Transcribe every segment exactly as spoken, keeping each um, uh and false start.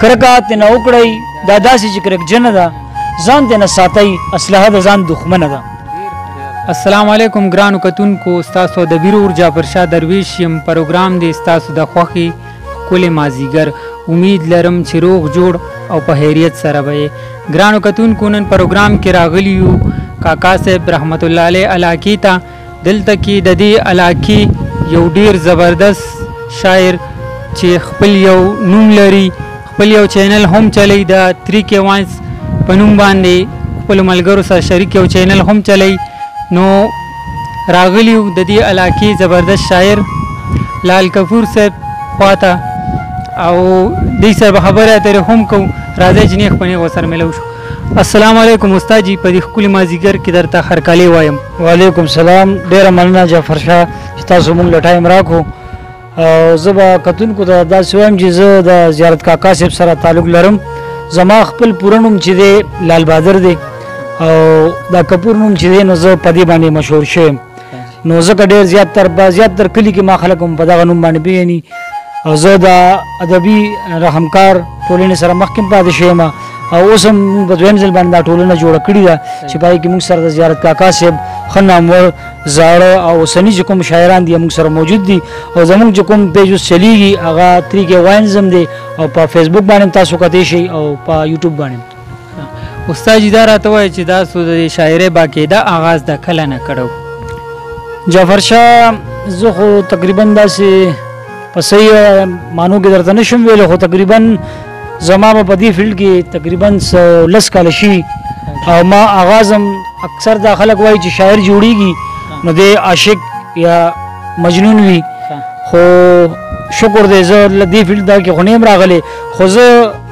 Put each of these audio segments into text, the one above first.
کرکه ترېنه وکړئ دا داسې چې کرکجنه ده ځان ترېنه ساتئ اسلحه د ځان دښمنه ده. السلام علیکم ګرانو کتونکو، ستاسو د بیرور جعفر شاه درویش یم. پروګرام دی ستاسو د خوښې ښکلی مازدیګر. امید لرم چې روغ جوړ او په خیریت سره به یې. ګرانو کتونکو نن پروګرام کې راغلی یو کاکا صاحب رحمت الله علیه علاقې ته. دلته کې د دې علاقې یو ډیر زبردست شاعر چې خپل یو نوم لري، خپل یو چینل هم چلی د تری کے وانس په نوم باندې خپلو ملګرو سره شریک یو چینل هم چلی. نو راغلی د دې علاقې زبردست شاعر لال کفور صاحب خواته او دې صاحب خبره اترې هم کوو. راځئ چې نیغ په نیغ ورسره میلو شو. السلام علیکم استاد جي، په دې ښکلي مازدیګر کې درته هرکلی وایم. وعلیکم سلام، ډېره مننه جعفر شاه چې تاسو موږ له ټایم راکړو. او زه به کتونکو ته داسې وایم چې زه د زیارت کاکا صاحب سره تعلق لرم. زما خپل پوره نوم چې دی لال بهادر دی او دا کپور نوم چې دی نو زه په دې باندې مشهور شویم. نو ځکه ډېر زیات تر زیات تر کلي کې ما خلک هم په دغه نوم باندې پېژني. او زه د ادبي رحمکار ټولنې سره مخکې پاتې شویم او اوس هم موږ په دویم ځل باندې دا ټولنه جوړه کړې ده چې په هغې کې موږ سره د زیارت کاکا صاحب ښه نامور زاړه او اوسني چې کوم شاعران دي موږ سره موجود دي. او زموږ چې کوم پیج اوس چلیږي هغه تری کے واینز هم دی او په فیسبوک باندې هم تاسو کتلی شئ او په یوټیوب باندې. استاد جي دا راته وایه چې تاسو د شاعرۍ باقاعده آغاز د کله نه کړو؟ جعفر شاه زه خو تقریبا داسې په صحیح معنو کې درته نه شم ویلی، خو تقریبا زما به په دې فیلډ کې تقریبا لس کاله شي او ما آغاز هم اکثر دا خلک وایي چې شاعر جوړیږي نو دی عاشق یا مجنون وي. خو شکر دی زه له دې فیلډ دا کې خو نه یم راغلی، خو زه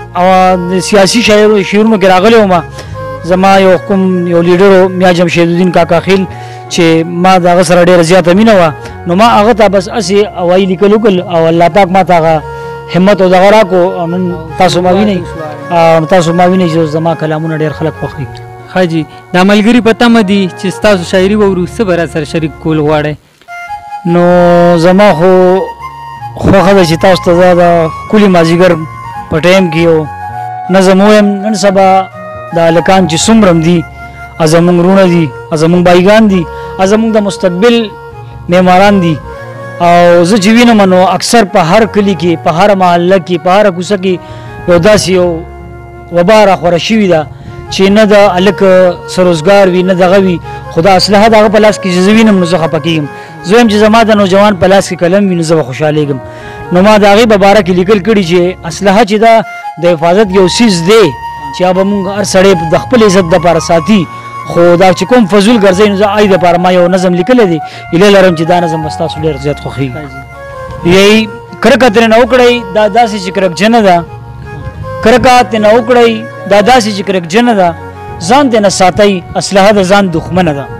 سیاسي شاعرو شعرونو کې راغلی وم. زما یو کوم یو لیډر میا جمشید الدین کاکا خیل چې ما د هغه سره ډېره زیاته مینه وه، نو ما هغه ته بس هسې هوایي لیکل وکړل او الله پاک ما ته هغه همت او دغه راکړو. او نن تاسو ما وینئ تاسو ما وینئ چې زما کلامونه ډېر خلک خوښوي. ښه جي، دا ملګري په تمه دي چې ستاسو شاعري واورو، څه به راسره شریک کول غواړئ؟ نو زما خو خوښه ده چې تاسو ته زه د ښکلي مازدیګر په ټایم کې یو نظم ووایم. نن سبا دا هلکان چې څومره دي زموږ وروڼه دي، زموږ بایګان دي، زموږ د مستقبل معماران دي. او زه چې وینم نو اکثر په هر کلي کې، په هر محله کې، په هره کوڅه کې یو داسې یو وبا راخوره شوې ده چې نه د هلک څه روزګار وي نه دغه وي، خو دا اسلحه د هغه په لاس کې چې زه وینم نو زه خفه کېږم. زه وایم چې زما د نوجوان په لاس کې قلم وي نو زه به خوشحالېږم. نو ما د هغې په باره کې لیکل کړي چې اسلحه چې ده د حفاظت یو څیز دی چې به مونږ هر سړی د خپل عزت دپاره ساتي. خو دا چې کوم فضول ګرځئ نو زه آی دپاره ما یو نظم لیکلی دی، هیله لرم چې دا نظم به ستاسو ډېر زیات خوښېږي. یی کرکه ترېنه وکړئ دا داسې چې کرکجنه ده، کرکه ترېنه وکړئ دا داسې چې کرکجنه ده ځان ترېنه ساتئ اسلحه د ځان دښمنه ده.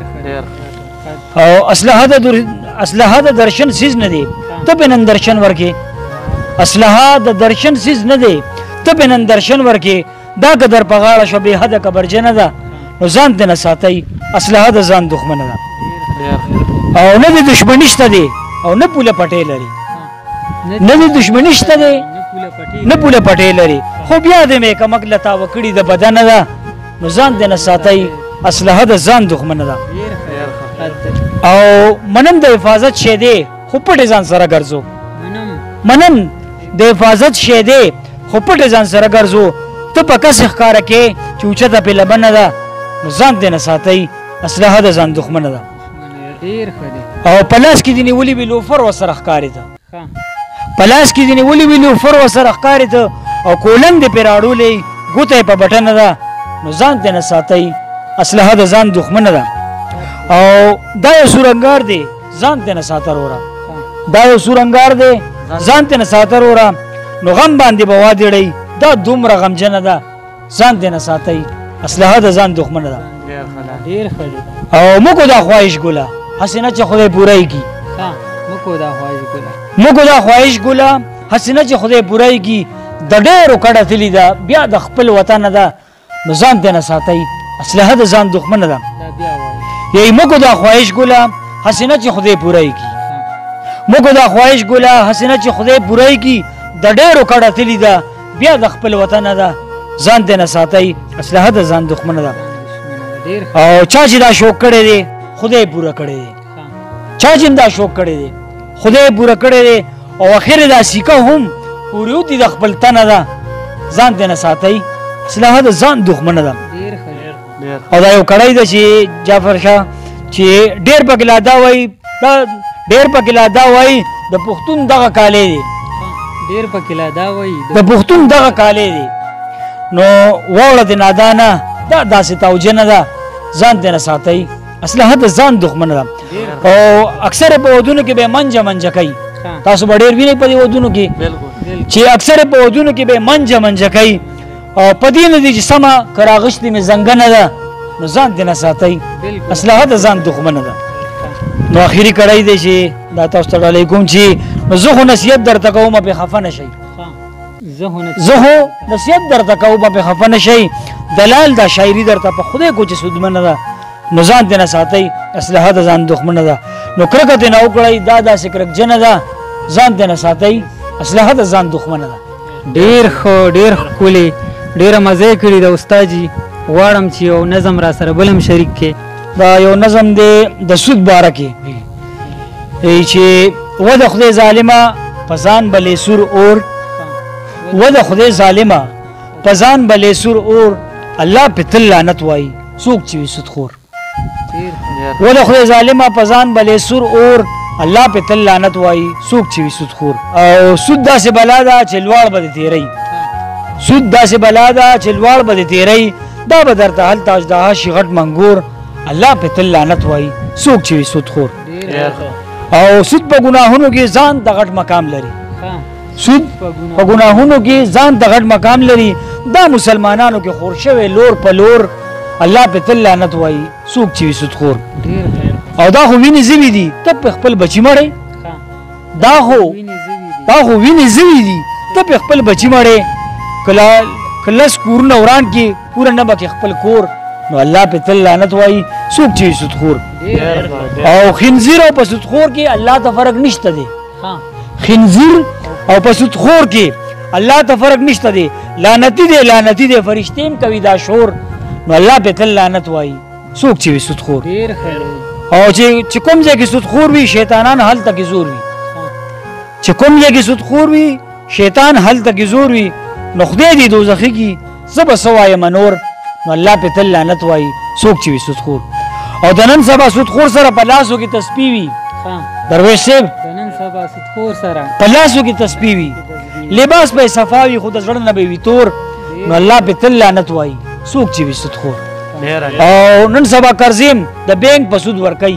او اسلحه د اسلحه د درشن سیز نه دی، ته پې نن درشن ورکې. اسلحه د درشن سیز نه دی، ته پې نن درشن ورکې. دا که در په غاړه شوه بې حده کبرجنه ده نو ځان ترېنه ساتئ اسلحه د ځان دښمنه ده. او نه د دشمني شته دی او نه پوله پټې لري، نه د دشمني شته دی نه پوله پټې لري، خو بیا د مې کمک له تاوه کړي د بدنه ده نو ځان ترېنه ساتئ اسلحه د ځان دښمنه ده. او منم د حفاظت شی دی خو پټې ځان سره ګرځو، منم د حفاظت شی دی خو پټې ځان سره ګرځو. ته په کسې ښکاره کې چې اوچته پې لبنه ده نو ځان ترېنه ساتئ اسلحه د ځان دښمنه ده. او په لاس کې دې نیولي وي لوفر ورسره ښکارېده، په لاس کې دې نیولي وي لوفر ورسره ښکارېده او کولنګ دې پرې راړولی ګوته یې په بټنه ده نو ځان ترېنه ساتئ اسلحه د ځان دښمنه ده. او دا یو سورنګار دی ځان ترېنه ساته وروره، دا یو سورنګار دی ځان ترېنه ساته وروره. نو غم باندې به وادړئ دا دومره غمجنه ده ځان ترېنه ساتئ اسلحه د ځان دښمنه ده. او موږ دا خواهش ګله هسې نه چې خدای پوره کړي، موږ دا خواهش ګله هسې نه چې خدای پوره کړي. د ډېرو کډه تللې ده بیا د خپل وطنه ده نو ځان ترېنه ساتئ اسلحه د ځان دښمنه ده. یی موږ دا خواهش ګله هسې نه چې خدای پوره کړي، موږ دا خواهش ګله هسې نه چې خدای پوره کړي. د ډېرو کډه تللې ده بیا د خپل وطن ده ځان ته نه ساتي اسلحه د ځان دښمن ده او چا چې دا شوق کړی دی خدای پورا کړی دی چا چې دا شوق کړی دی خدای پورا کړی دی او اخر دا سیکه هم پوریوتی د خپل تن ده ځان ته نه ساتي اسلحه د ځان دښمن ده او دا یو کړی ده چې جعفر شاه چې ډیر پکې لا دا وایي ډیر پکې لا دا وایي د پښتون دغه کالی دی ډیر پکې لا دا وایي د پښتون دغه کالی دی نو واوړه د نادانه دا داسې توجه نه ده ځان ته نه ساتئ اسلحه د ځان دښمنه ده او اکثر په ودونو کې به منجه منجه کوي تاسو به ډېر وینئ په دې ودونو کې چې اکثر په ودونو کې به منجه منجه کوي او په دې نه دي چې سمه که راغشتې مې زنګنه ده نو ځان ته نه ساتئ اسلحه د ځان دښمنه ده نو اخري کړی دی چې دا تاسو ته ډالۍ کوم چې نو زه خو نصیحت درته کوم پې خفه نه شئ زه خو نصیحت درته کوم پې خفه نه شئ دلال دا شاعري درته په خدای کو چې سودمنه ده نو ځان ته نه ساتئ اسلحه د ځان دښمنه ده نو کرکه ترې نه وکړئ دا داسې کرکجنه ده ځان ته نه ساتئ اسلحه د ځان دښمنه ده ډېر ښه ډېر ښکلې ډېره مزه یې کړې ده استاد جي غواړم چې یو نظم را سره بل هم شریک کړې دا یو نظم دی د سود باره کې چې و د خدای ظالمه په ځان بلې سور اور و د خدای ظالمه په ځان بلې سور اور الله پې تل لعنت وایي څوک چې وي سودخور و د خدای ظالمه په ځان بلې سور اور الله پې تل لعنت وایي څوک چې وي سودخور او سود داسې بلا ده چې لوړ به دې تېروي سود داسې بلا ده چې لوړ به دې تېروي دا به درته هلته اژدها شي غټ منګور الله پې تل لعنت وایي څوک چې وي سودخور او سود په ګناهونو کې ځان ته غټ مقام لري سود په ګناهونو کې ځان ته غټ مقام لري دا مسلمانانو کې خور شوی لور په لور الله پې تل لعنت وایي څوک چې وي سودخور او دا خو وینې زوي دي ته پې خپل بچي مړی دا خو دا خو وینې زوي دي ته پې خپل بچي مړی که لس کورونه وران کې پوره نه به کې خپل کور نو الله پې تل لعنت وایي څوک چې وي سودخور او خنزیر او په سودخور کې الله ته فرق نشته دی خنزیر او په سودخور کې الله ته فرق نشته دی لعنتي دی لعنتي دی فرشتې هم کوي دا شور نو الله پې تل لعنت وایي څوک چې وي سودخور او چې کوم ځای کې سودخور وي شیطانان هلته کې زور وي چې کوم ځای کې سودخور وي شیطان هلته کې زور وي نو خدای دې دوزخي کې زه به څه وایم نور نو الله پې تل لعنت وایي څوک چې وي سودخور او د نن سبا سودخور سره په لاسو کې تسبیح وي درویش صاحب په لاسو کې تسبیح وي لباس به یې صفا وي خو د زړه نه به وي تور نو الله پې تل لعنت وایي څوک چې وي سودخور او نن سبا قرضیم د بینک په سود ورکوي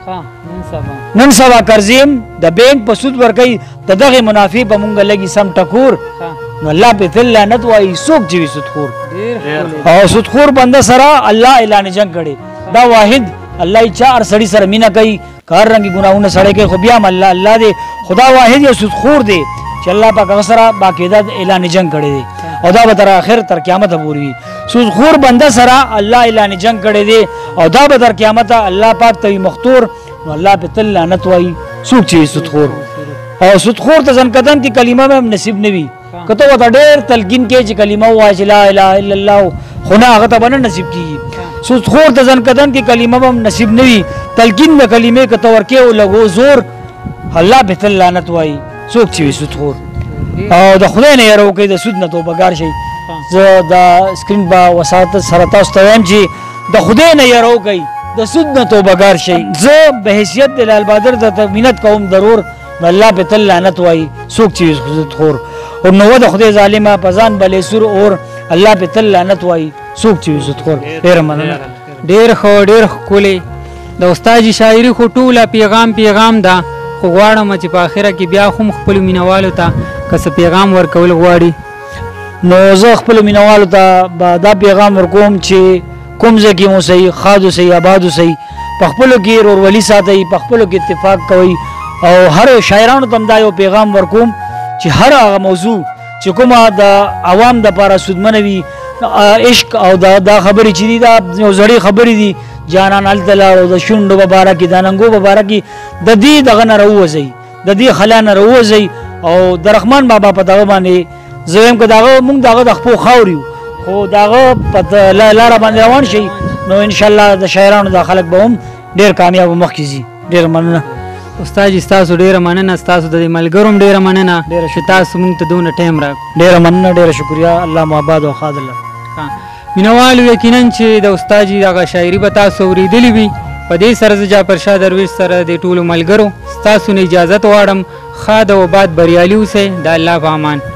نن سبا قرضیم د بینک په سود ورکوي د دغې منافع به مونږ لګي سم ټکور نو الله پې تل لعنت وایي څوک چې وي سودخور او سودخور بنده سره الله اعلان جنګ کړی دا واحد الله یې چار سړي سره مینه کوي که هر رنګې ګناهونه سړی کوي خو بیا هم الله الله دی خدا واحد یو سودخور دی چې الله پاک هغه سره باقاعده اعلان جنګ کړی دی او دا به تر آخر تر قیامته پورې وي سودخور بنده سره الله اعلان جنګ کړی دی او دا به تر قیامته الله پاک ته وي مختور نو الله پې تل لعنت وایي څوک چې وي سودخور او سودخور ته ځنکدن کې کلمه هم نصیب نه وي که ته ورته ډېر تلقین کې چې کلمه ووایې چې لا اله الا الله خو نه هغه ته به نه نصیب کېږي سودخور ته ځنکدن کې کلمه هم نصیب نه وي تلقین د کلمې که ته ورکې او لګو زور الله پې تل لعنت وایي څوک چې وي سودخور او د خدای نه یره وکړئ د سود نه توبهګار شئ زه د سکرین په وساطت سره تاسو ته وایم چې د خدای نه یره وکئ د سود نه توبهګار شئ زه به حیثیت د لال بهادر درته منت کوم ضرور نو الله پې تل لعنت وایي څوک چې وي سودخور او نو د خدای ظالمه په ځان بلې سور اور الله پې تل لعنت وایي څوک چې وي سودخور ډېره مننه ډېر ښه ډېر ښکلی د استاد جي شاعري خو ټوله پیغام پیغام ده خو غواړم چې په آخره کې بیا هم خپلو مینهوالو ته که څه پیغام ورکول غواړي نو زه خپلو مینهوالو ته به دا پیغام ورکوم چې کوم ځای کې مو اوسئ ښاد اوسئ آباد اوسئ په خپلو کې ورورولي ساتئ په خپلو کې اتفاق کوئ او هر شاعرانو ته هم دا یو پیغام ورکوم چې هر هغه موضوع چې کومه د عوام دپاره سودمنه وي عشق او دا خبرې چې دي دا یو زړې خبرې دي جانان هلته لاړو د شونډو په باره کې د ننګو په باره کې د دې دغه نه راووځئ د دې خلا نه راووځئ او د رحمان بابا په دغه باندې زه وایم که د هغه موږ د هغه د خپو خاورې یو خو د هغه په لاره باندې روان شي نو انشاءالله د شاعرانو دا خلک به هم ډېر کامیاب مخکې ځي. ډېره مننه استاد جي ستاسو ډېره مننه، ستاسو د ملګرو هم ډېره مننه چې تاسو موږ ته دونه ټایم راکړو. ډېره مننه، ډېره شکریه. الله مو آباد او ښاد الله. مینوالو یقینا چې د استاد جي دغه شاعري به تاسو اورېدلې وي. په دې سره زه جعفر شاه درویش سره د ټولو ملګرو ستاسو نه اجازت غواړم. ښاد او آباد بریالي اوسئ. د الله په امان.